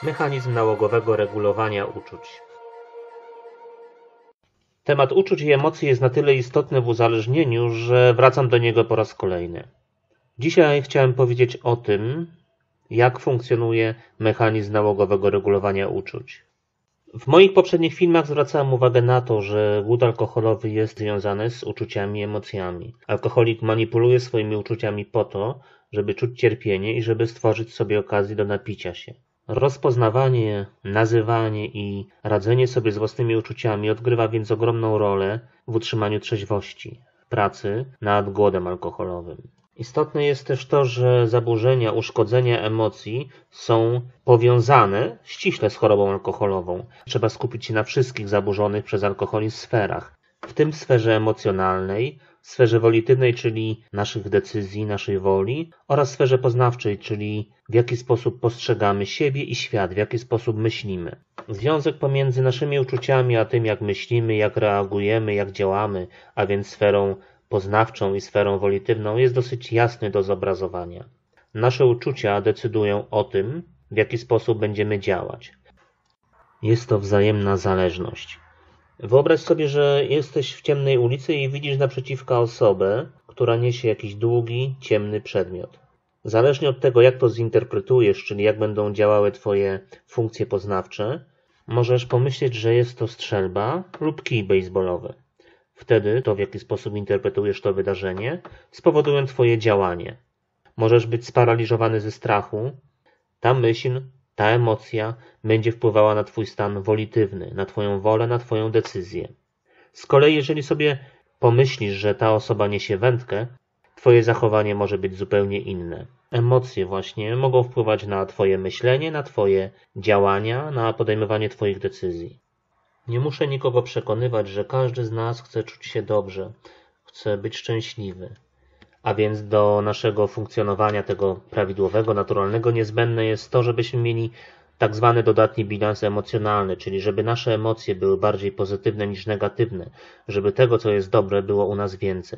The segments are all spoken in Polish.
Mechanizm nałogowego regulowania uczuć. Temat uczuć i emocji jest na tyle istotny w uzależnieniu, że wracam do niego po raz kolejny. Dzisiaj chciałem powiedzieć o tym, jak funkcjonuje mechanizm nałogowego regulowania uczuć. W moich poprzednich filmach zwracałem uwagę na to, że głód alkoholowy jest związany z uczuciami i emocjami. Alkoholik manipuluje swoimi uczuciami po to, żeby czuć cierpienie i żeby stworzyć sobie okazję do napicia się. Rozpoznawanie, nazywanie i radzenie sobie z własnymi uczuciami odgrywa więc ogromną rolę w utrzymaniu trzeźwości, w pracy nad głodem alkoholowym. Istotne jest też to, że zaburzenia, uszkodzenia emocji są powiązane ściśle z chorobą alkoholową. Trzeba skupić się na wszystkich zaburzonych przez alkoholizm sferach, w tym sferze emocjonalnej, sferze wolitywnej, czyli naszych decyzji, naszej woli, oraz sferze poznawczej, czyli w jaki sposób postrzegamy siebie i świat, w jaki sposób myślimy. Związek pomiędzy naszymi uczuciami a tym, jak myślimy, jak reagujemy, jak działamy, a więc sferą poznawczą i sferą wolitywną, jest dosyć jasny do zobrazowania. Nasze uczucia decydują o tym, w jaki sposób będziemy działać. Jest to wzajemna zależność. Wyobraź sobie, że jesteś w ciemnej ulicy i widzisz naprzeciwka osobę, która niesie jakiś długi, ciemny przedmiot. Zależnie od tego, jak to zinterpretujesz, czyli jak będą działały Twoje funkcje poznawcze, możesz pomyśleć, że jest to strzelba lub kij bejsbolowy. Wtedy to, w jaki sposób interpretujesz to wydarzenie, spowoduje Twoje działanie. Możesz być sparaliżowany ze strachu. Ta myśl, ta emocja będzie wpływała na Twój stan wolitywny, na Twoją wolę, na Twoją decyzję. Z kolei, jeżeli sobie pomyślisz, że ta osoba niesie wędkę, Twoje zachowanie może być zupełnie inne. Emocje właśnie mogą wpływać na Twoje myślenie, na Twoje działania, na podejmowanie Twoich decyzji. Nie muszę nikogo przekonywać, że każdy z nas chce czuć się dobrze, chce być szczęśliwy. A więc do naszego funkcjonowania tego prawidłowego, naturalnego niezbędne jest to, żebyśmy mieli tak zwany dodatni bilans emocjonalny, czyli żeby nasze emocje były bardziej pozytywne niż negatywne, żeby tego, co jest dobre, było u nas więcej.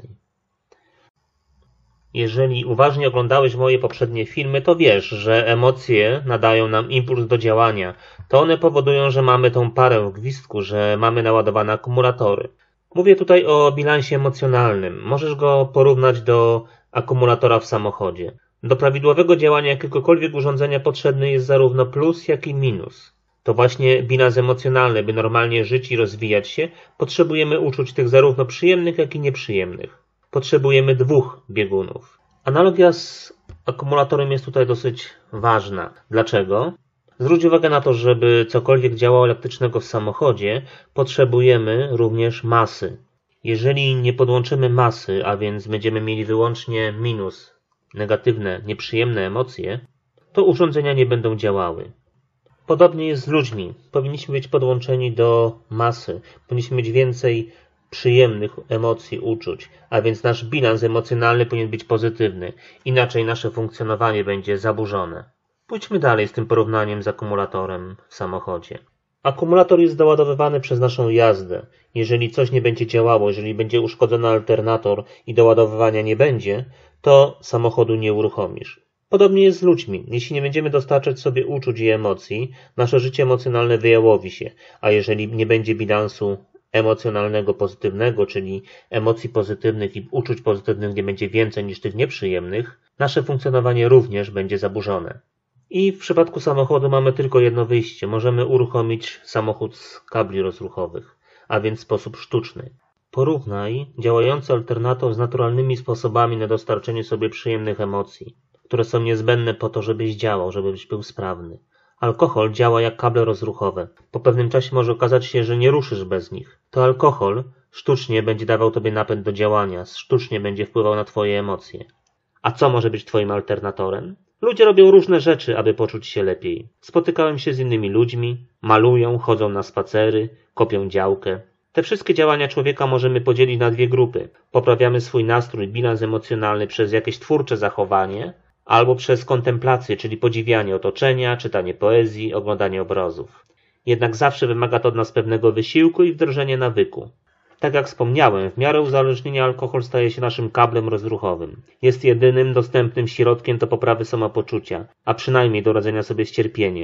Jeżeli uważnie oglądałeś moje poprzednie filmy, to wiesz, że emocje nadają nam impuls do działania. To one powodują, że mamy tą parę w gwizdku, że mamy naładowane akumulatory. Mówię tutaj o bilansie emocjonalnym. Możesz go porównać do akumulatora w samochodzie. Do prawidłowego działania jakiegokolwiek urządzenia potrzebny jest zarówno plus, jak i minus. To właśnie bilans emocjonalny, by normalnie żyć i rozwijać się, potrzebujemy uczuć tych zarówno przyjemnych, jak i nieprzyjemnych. Potrzebujemy dwóch biegunów. Analogia z akumulatorem jest tutaj dosyć ważna. Dlaczego? Zwróć uwagę na to, żeby cokolwiek działało elektrycznego w samochodzie, potrzebujemy również masy. Jeżeli nie podłączymy masy, a więc będziemy mieli wyłącznie minus, negatywne, nieprzyjemne emocje, to urządzenia nie będą działały. Podobnie jest z ludźmi. Powinniśmy być podłączeni do masy. Powinniśmy mieć więcej przyjemnych emocji, uczuć, a więc nasz bilans emocjonalny powinien być pozytywny. Inaczej nasze funkcjonowanie będzie zaburzone. Pójdźmy dalej z tym porównaniem z akumulatorem w samochodzie. Akumulator jest doładowywany przez naszą jazdę. Jeżeli coś nie będzie działało, jeżeli będzie uszkodzony alternator i doładowywania nie będzie, to samochodu nie uruchomisz. Podobnie jest z ludźmi. Jeśli nie będziemy dostarczać sobie uczuć i emocji, nasze życie emocjonalne wyjałowi się, a jeżeli nie będzie bilansu emocjonalnego pozytywnego, czyli emocji pozytywnych i uczuć pozytywnych nie będzie więcej niż tych nieprzyjemnych, nasze funkcjonowanie również będzie zaburzone. I w przypadku samochodu mamy tylko jedno wyjście. Możemy uruchomić samochód z kabli rozruchowych, a więc w sposób sztuczny. Porównaj działający alternator z naturalnymi sposobami na dostarczenie sobie przyjemnych emocji, które są niezbędne po to, żebyś działał, żebyś był sprawny. Alkohol działa jak kable rozruchowe. Po pewnym czasie może okazać się, że nie ruszysz bez nich. To alkohol sztucznie będzie dawał tobie napęd do działania, sztucznie będzie wpływał na twoje emocje. A co może być twoim alternatorem? Ludzie robią różne rzeczy, aby poczuć się lepiej. Spotykałem się z innymi ludźmi, malują, chodzą na spacery, kopią działkę. Te wszystkie działania człowieka możemy podzielić na dwie grupy. Poprawiamy swój nastrój, bilans emocjonalny przez jakieś twórcze zachowanie, albo przez kontemplację, czyli podziwianie otoczenia, czytanie poezji, oglądanie obrazów. Jednak zawsze wymaga to od nas pewnego wysiłku i wdrożenia nawyku. Tak jak wspomniałem, w miarę uzależnienia alkohol staje się naszym kablem rozruchowym. Jest jedynym dostępnym środkiem do poprawy samopoczucia, a przynajmniej do radzenia sobie z cierpieniem.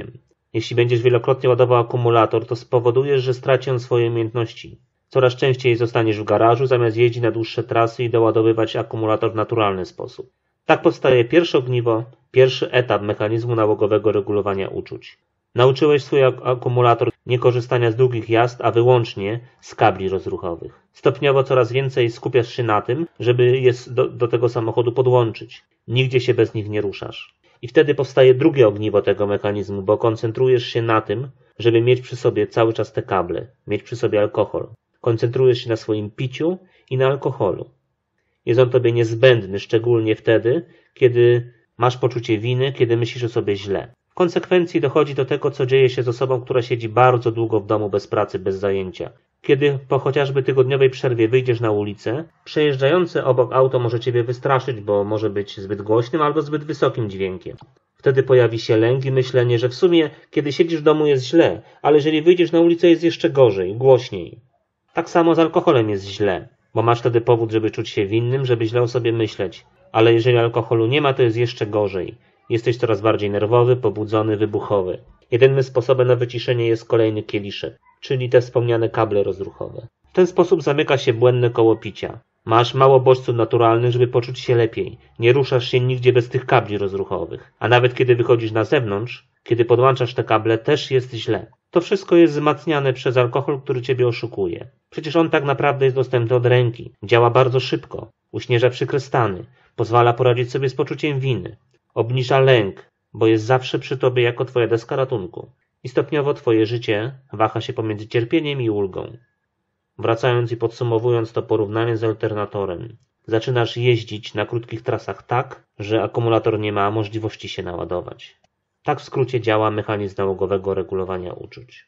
Jeśli będziesz wielokrotnie ładował akumulator, to spowodujesz, że straci on swoje umiejętności. Coraz częściej zostaniesz w garażu, zamiast jeździć na dłuższe trasy i doładowywać akumulator w naturalny sposób. Tak powstaje pierwsze ogniwo, pierwszy etap mechanizmu nałogowego regulowania uczuć. Nauczyłeś swój akumulator nie korzystania z długich jazd, a wyłącznie z kabli rozruchowych. Stopniowo coraz więcej skupiasz się na tym, żeby je do tego samochodu podłączyć. Nigdzie się bez nich nie ruszasz. I wtedy powstaje drugie ogniwo tego mechanizmu, bo koncentrujesz się na tym, żeby mieć przy sobie cały czas te kable, mieć przy sobie alkohol. Koncentrujesz się na swoim piciu i na alkoholu. Jest on tobie niezbędny, szczególnie wtedy, kiedy masz poczucie winy, kiedy myślisz o sobie źle. W konsekwencji dochodzi do tego, co dzieje się z osobą, która siedzi bardzo długo w domu bez pracy, bez zajęcia. Kiedy po chociażby tygodniowej przerwie wyjdziesz na ulicę, przejeżdżające obok auto może ciebie wystraszyć, bo może być zbyt głośnym albo zbyt wysokim dźwiękiem. Wtedy pojawi się lęk i myślenie, że w sumie kiedy siedzisz w domu jest źle, ale jeżeli wyjdziesz na ulicę jest jeszcze gorzej, głośniej. Tak samo z alkoholem jest źle, bo masz wtedy powód, żeby czuć się winnym, żeby źle o sobie myśleć. Ale jeżeli alkoholu nie ma, to jest jeszcze gorzej. Jesteś coraz bardziej nerwowy, pobudzony, wybuchowy. Jedynym sposobem na wyciszenie jest kolejny kieliszek, czyli te wspomniane kable rozruchowe. W ten sposób zamyka się błędne koło picia. Masz mało bodźców naturalnych, żeby poczuć się lepiej. Nie ruszasz się nigdzie bez tych kabli rozruchowych. A nawet kiedy wychodzisz na zewnątrz, kiedy podłączasz te kable, też jest źle. To wszystko jest wzmacniane przez alkohol, który ciebie oszukuje. Przecież on tak naprawdę jest dostępny od ręki. Działa bardzo szybko. Uśmierza przykre stany. Pozwala poradzić sobie z poczuciem winy. Obniża lęk, bo jest zawsze przy tobie jako twoja deska ratunku. I stopniowo twoje życie waha się pomiędzy cierpieniem i ulgą. Wracając i podsumowując to porównanie z alternatorem, zaczynasz jeździć na krótkich trasach tak, że akumulator nie ma możliwości się naładować. Tak w skrócie działa mechanizm nałogowego regulowania uczuć.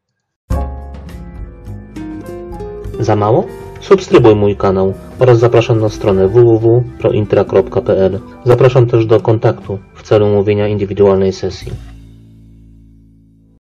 Za mało? Subskrybuj mój kanał oraz zapraszam na stronę www.prointra.pl. Zapraszam też do kontaktu w celu umówienia indywidualnej sesji.